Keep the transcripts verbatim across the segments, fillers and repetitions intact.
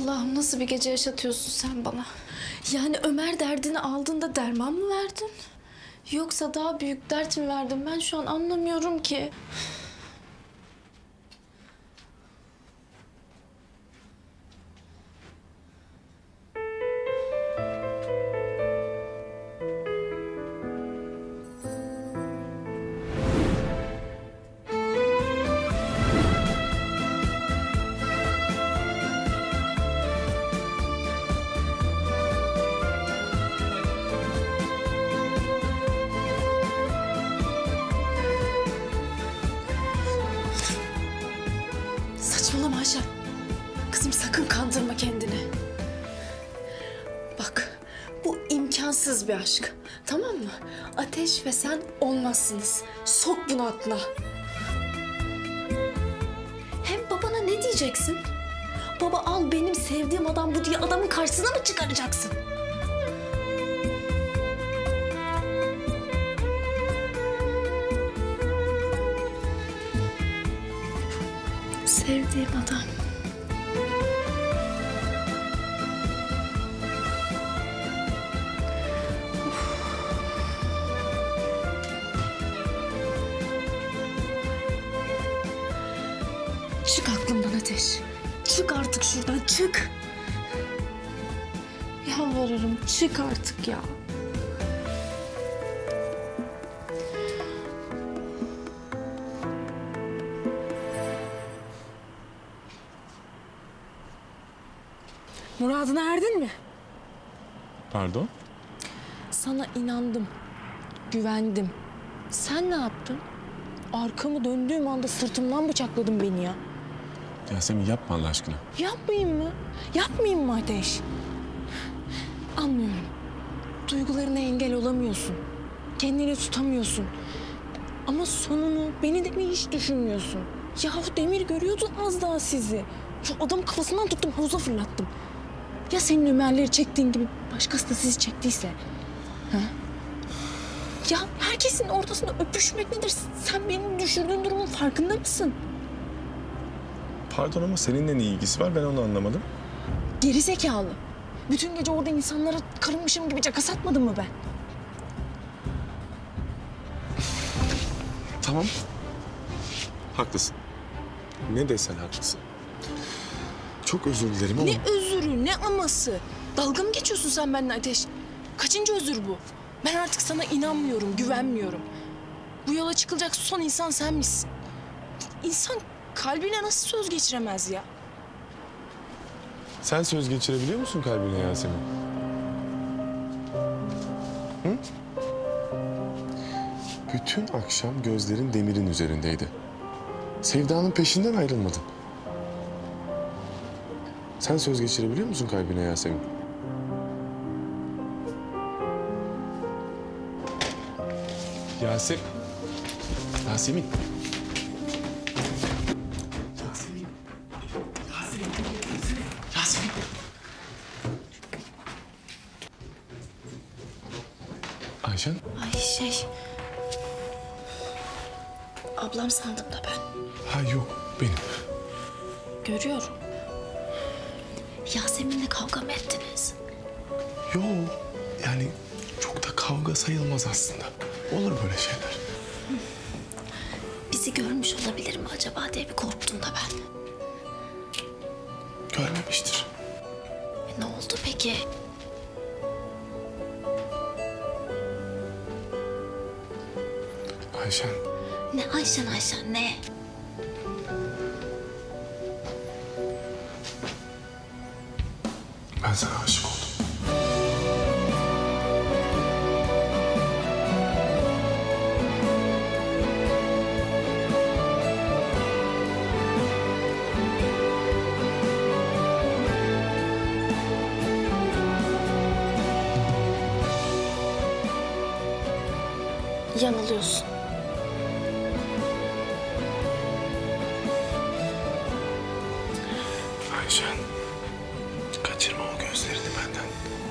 Allah'ım nasıl bir gece yaşatıyorsun sen bana? Yani Ömer derdini aldığında derman mı verdin? Yoksa daha büyük dert mi verdin? Ben şu an anlamıyorum ki. Saçmalama Ayşe. Kızım sakın kandırma kendini. Bak bu imkansız bir aşk. Tamam mı? Ateş ve sen olmazsınız. Sok bunu aklına. Hem babana ne diyeceksin? Baba al benim sevdiğim adam bu diye adamın karşısına mı çıkaracaksın? Sevdiğim adam. Çık aklımdan Ateş. Çık artık şuradan, çık. Yalvarırım, çık artık ya. Muradına erdin mi? Pardon? Sana inandım, güvendim. Sen ne yaptın? Arkamı döndüğüm anda sırtımdan bıçakladın beni ya. Yasemin yapma Allah aşkına. Yapmayayım mı? Yapmayayım mı Ateş? Anlıyorum. Duygularına engel olamıyorsun. Kendini tutamıyorsun. Ama sonunu, beni de mi hiç düşünmüyorsun? Yahu Demir görüyordu az daha sizi. Şu adamı kafasından tuttum, havuza fırlattım. Ya senin Ömerleri çektiğin gibi başkası da sizi çektiyse? Ha? Ya herkesin ortasında öpüşmek nedir? Sen benim düşürdüğün durumun farkında mısın? Pardon ama seninle ne ilgisi var ben onu anlamadım. Geri zekalı. Bütün gece orada insanlara karınmışım gibi caka satmadım mı ben? Tamam. Haklısın. Ne desen haklısın. Çok özür dilerim ama... Ne özürü, ne aması? Dalga mı geçiyorsun sen benimle Ateş? Kaçıncı özür bu? Ben artık sana inanmıyorum, güvenmiyorum. Bu yola çıkılacak son insan sen misin? İnsan kalbine nasıl söz geçiremez ya? Sen söz geçirebiliyor musun kalbine Yasemin? Hı? Bütün akşam gözlerin Demir'in üzerindeydi. Sevdanın peşinden ayrılmadın. Sen söz geçirebiliyor musun kalbine Yasemin? Yasemin. Yasemin. Yasemin. Yasemin. Yasemin. Ayşen. Ay şey... Ablam sandım da ben. Ha yok benim. Görüyorum. Yasemin'le kavga mı ettiniz? Yok yani çok da kavga sayılmaz aslında. Olur böyle şeyler. Bizi görmüş olabilir mi acaba diye bir korktum da ben. Görmemiştir. E, ne oldu peki? Ayşen. Ne Ayşen Ayşen ne? Ben sana aşık oldum. Yanılıyorsun. Ayşen. Kaçırma o gözlerini benden.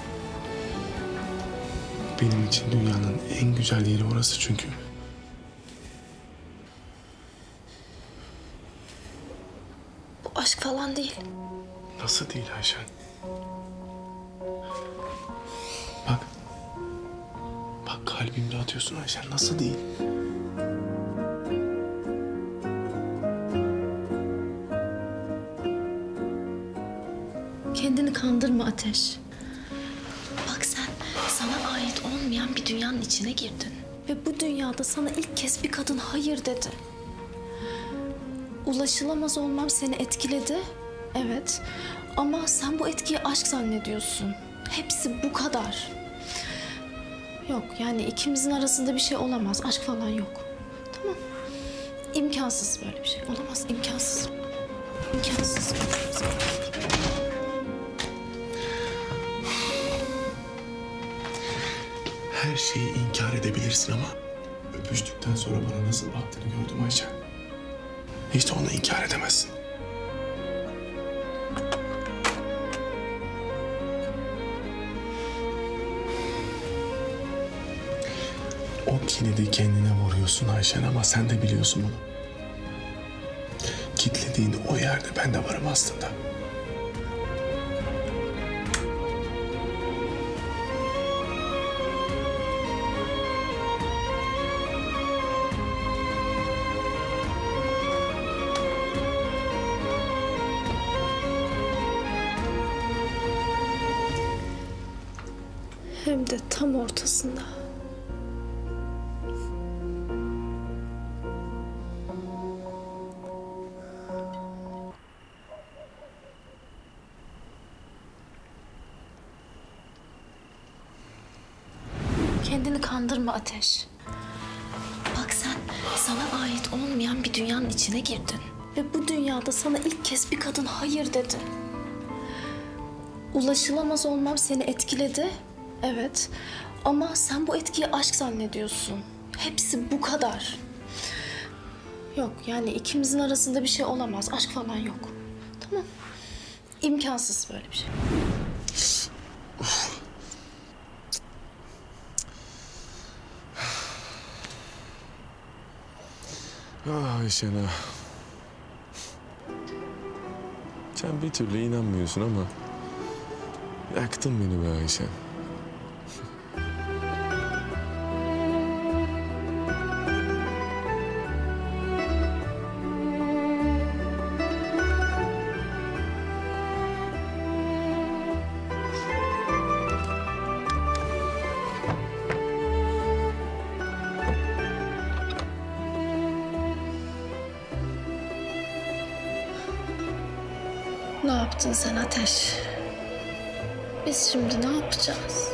Benim için dünyanın en güzel yeri orası çünkü. Bu aşk falan değil. Nasıl değil Ayşen? Bak. Bak kalbimde atıyorsun Ayşen. Nasıl değil? Kendini kandırma Ateş. Bak sen sana ait olmayan bir dünyanın içine girdin. Ve bu dünyada sana ilk kez bir kadın hayır dedi. Ulaşılamaz olmam seni etkiledi. Evet. Ama sen bu etkiyi aşk zannediyorsun. Hepsi bu kadar. Yok yani ikimizin arasında bir şey olamaz. Aşk falan yok. Tamam. İmkansız böyle bir şey. Olamaz. İmkansız. İmkansız. Her şeyi inkar edebilirsin ama öpüştükten sonra bana nasıl baktığını gördüm Ayşen. Hiç de onu inkar edemezsin. O kilidi kendine vuruyorsun Ayşen ama sen de biliyorsun bunu. Kitlediğin o yerde ben de varım aslında. Hem de tam ortasında. Kendini kandırma Ateş. Bak sen sana ait olmayan bir dünyanın içine girdin. Ve bu dünyada sana ilk kez bir kadın hayır dedi. Ulaşılamaz olmam seni etkiledi. Evet. Ama sen bu etkiyi aşk zannediyorsun. Hepsi bu kadar. Yok yani ikimizin arasında bir şey olamaz. Aşk falan yok. Tamam. İmkansız böyle bir şey. Ah Ayşen ah. Sen bir türlü inanmıyorsun ama yaktın beni be Ayşen. Ne yaptın sen Ateş? Biz şimdi ne yapacağız?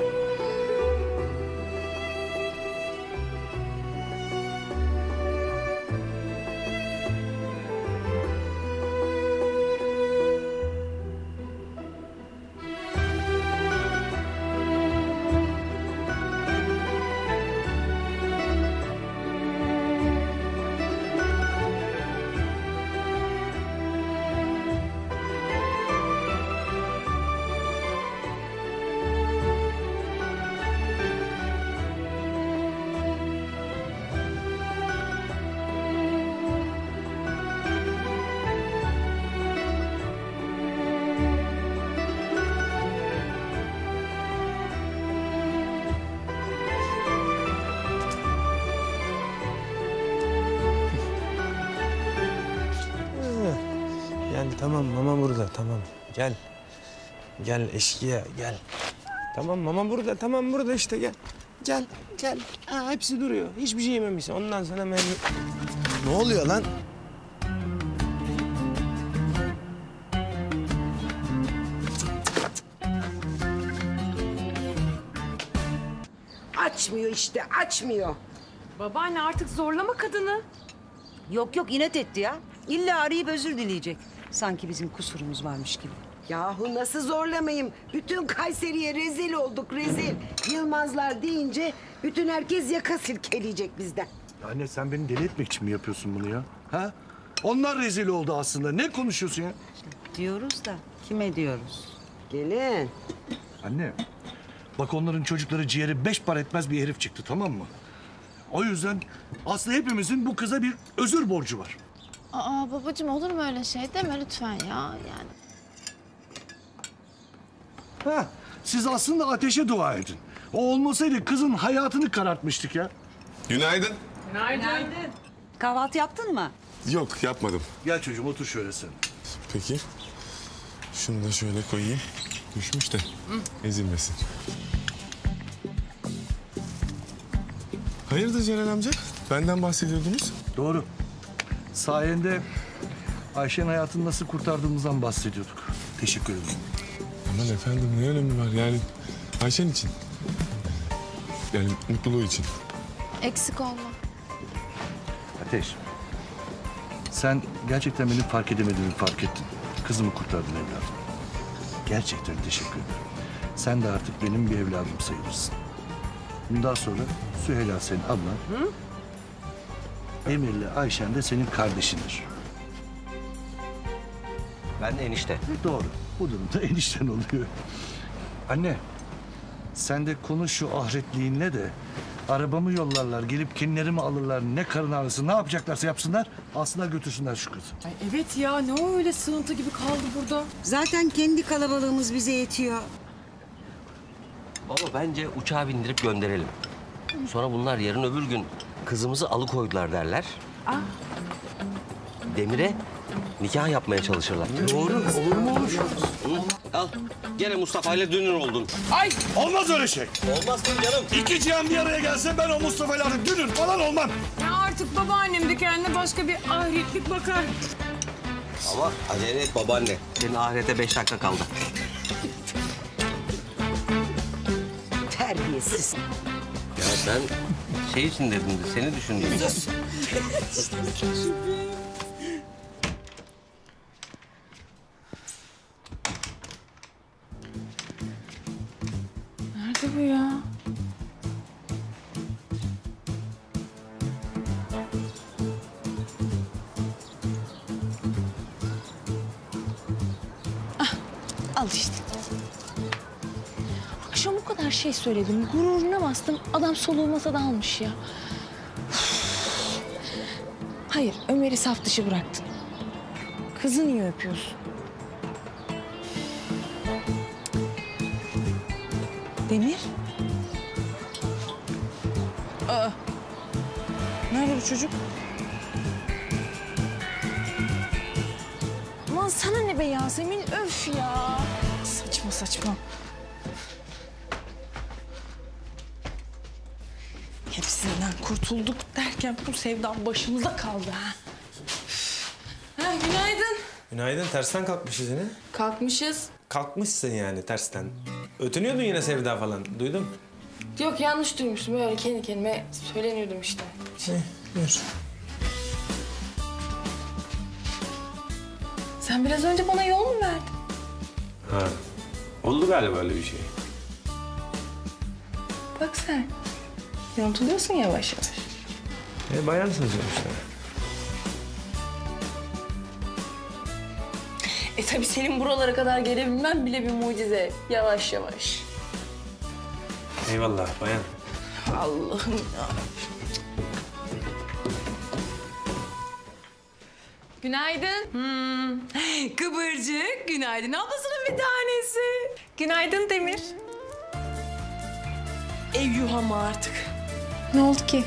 Yani tamam mama burada tamam gel. Gel eşkıya gel. Tamam mama burada tamam burada işte gel. Gel gel. Ha, hepsi duruyor. Hiçbir şey yememişsin. Ondan sonra ben... Ne oluyor lan? Açmıyor işte, açmıyor. Babaanne artık zorlama kadını. Yok yok inat etti ya. İlla arayıp özür dileyecek. Sanki bizim kusurumuz varmış gibi. Yahu nasıl zorlamayayım? Bütün Kayseri'ye rezil olduk, rezil. Yılmazlar deyince bütün herkes yaka silkeleyecek bizden. Anne sen beni deli etmek için mi yapıyorsun bunu ya? Ha? Onlar rezil oldu aslında. Ne konuşuyorsun ya? Diyoruz da kime diyoruz? Gelin. Anne, bak onların çocukları ciğeri beş para etmez bir herif çıktı, tamam mı? O yüzden aslında hepimizin bu kıza bir özür borcu var. Aa babacığım olur mu öyle şey deme lütfen ya yani. Ha, siz aslında ateşe dua edin. O olmasaydı kızın hayatını karartmıştık ya. Günaydın. Kahvaltı yaptın mı? Yok, yapmadım. Gel çocuğum otur şöyle sen. Peki. Şunu da şöyle koyayım. Düşmüş de ezilmesin. Hayırdır Celal amca? Benden bahsediyordunuz. Doğru. Sayende Ayşe'nin hayatını nasıl kurtardığımızdan bahsediyorduk. Teşekkür ederim. Aman efendim ne önemi var yani Ayşen için. Yani mutluluğu için. Eksik olma. Ateş. Sen gerçekten benim fark edemediğimi fark ettin. Kızımı kurtardın evladım. Gerçekten teşekkür ederim. Sen de artık benim bir evladım sayılırsın. Bundan sonra Süheyla senin ablan. Hı? Emir'le Ayşen de senin kardeşindir. Ben de enişte. Doğru. Bu durumda enişten oluyor. Anne, sen de konuş şu ahretliğinle de arabamı yollarlar, gelip kinlerimi alırlar, ne karın ağrısı, ne yapacaklarsa yapsınlar, alsınlar götürsünler şu kızı. Ay evet ya, ne o öyle sığıntı gibi kaldı burada. Zaten kendi kalabalığımız bize yetiyor. Baba bence uçağa bindirip gönderelim. Sonra bunlar yarın öbür gün kızımızı alıkoydular derler. Ah. Demir'e nikah yapmaya çalışırlar. Doğru, olur mu olur? Hı? Al, gene Mustafa ile dünür oldun. Ay! Olmaz öyle şey. Olmaz mı canım? İki cihan bir araya gelse ben o Mustafa'yla dünür falan olmam. Ya artık babaannem de kendine başka bir ahiretlik bakar. Ama acele et babaanne. Senin ahirete beş dakika kaldı. Terbiyesiz. Ya ben şey için dedim de seni düşündüm. Nerede bu ya? Ah, al işte. Akşam o kadar şey söyledim, gururuna bastım. Adam soluğu masada almış ya. Hayır, Ömer'i saf dışı bıraktın. Kızı niye öpüyorsun? Demir? Aa. Nerede bu çocuk? Aman sana ne be Yasemin? Öf ya. Saçma saçma. Hepsinden kurtulduk derken bu sevdan başımıza kaldı ha. Ha, günaydın. Günaydın. Tersten kalkmışız yine. Kalkmışız. Kalkmışsın yani tersten. Ötünüyordun yine Sevda falan. Duydum. Yok yanlış duymuştum. Böyle kendi kendime söyleniyordum işte. Ne? Buyur. Sen biraz önce bana yol mu verdin? Ha. Oldu galiba öyle bir şey. Bak sen. Yontuluyorsun yavaş yavaş. E, bayansın sonuçta. E tabii senin buralara kadar gelebilmem bile bir mucize. Yavaş yavaş. Eyvallah bayan. Allah'ım ya. Günaydın. Hmm. Kıvırcık, günaydın ablasının bir tanesi. Günaydın Demir. Ev yuhama artık. Ne oldu ki?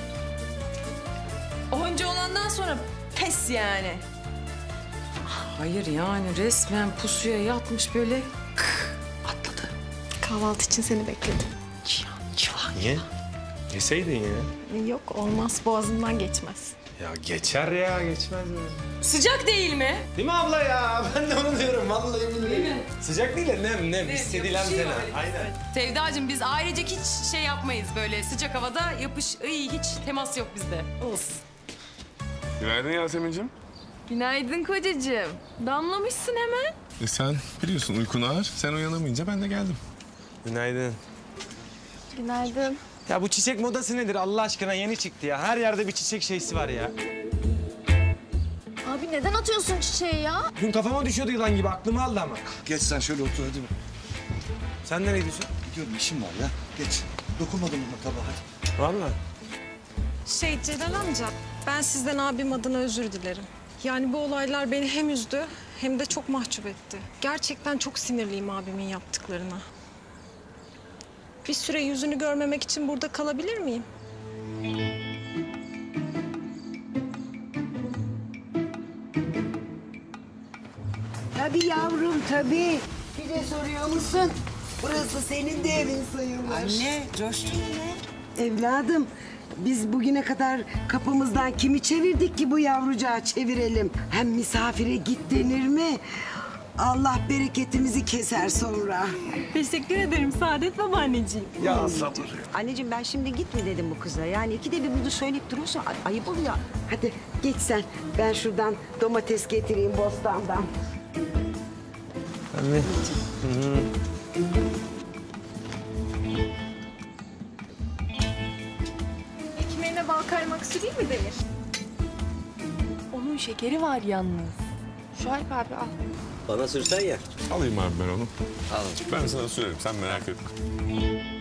Onca olandan sonra pes yani. Hayır yani resmen pusuya yatmış böyle atladı. Kahvaltı için seni bekledim. Niye? Yeseydin ya. Yok olmaz, boğazımdan geçmez. Ya geçer ya, geçmez mi? Sıcak değil mi? Değil mi abla ya? Ben de onu diyorum vallahi billahi. Değil mi? Sıcak değil de nem nem. Hissedilen yapışıyor fena. öyle. Aynen. Sevdacığım biz ailecek hiç şey yapmayız böyle sıcak havada yapış, ıy, hiç temas yok bizde. Olsun. Günaydın Yasemin'cim. Günaydın kocacığım. Damlamışsın hemen. E sen biliyorsun uykun ağır. Sen uyanamayınca ben de geldim. Günaydın. Günaydın. Ya bu çiçek modası nedir Allah aşkına? Yeni çıktı ya. Her yerde bir çiçek şeysi var ya. Abi neden atıyorsun çiçeği ya? Dün kafama düşüyordu yılan gibi. Aklımı aldı ama. Geç sen şöyle otur hadi. Sen nereye gidiyorsun? Gidiyorum işim var ya. Geç. Dokunmadım buna tabağa hadi. Vallahi. Şey Celal amca, ben sizden abim adına özür dilerim. Yani bu olaylar beni hem üzdü hem de çok mahcup etti. Gerçekten çok sinirliyim abimin yaptıklarına. Bir süre yüzünü görmemek için burada kalabilir miyim? Tabii yavrum tabii. Bir de soruyor musun? Burası senin de evin sayılır. Anne, coştun mu? Evladım, biz bugüne kadar kapımızdan kimi çevirdik ki bu yavrucağı çevirelim? Hem misafire git denir mi? Allah bereketimizi keser sonra. Teşekkür ederim Saadet babaanneciğim. Ya sabır. Anneciğim ben şimdi git mi dedim bu kıza. Yani ikide bir bunu söyleyip duruyorsun. Ay- ayıp oluyor. Hadi geç sen. Ben şuradan domates getireyim bostandan. Anne. Ekmeğine bal kaymak süreyim mi Demir? Onun şekeri var yalnız. Şuayb abi al. Bana sürsen ya. Alayım abi ben onu. Al. Ben sana sürerim sen merak etme.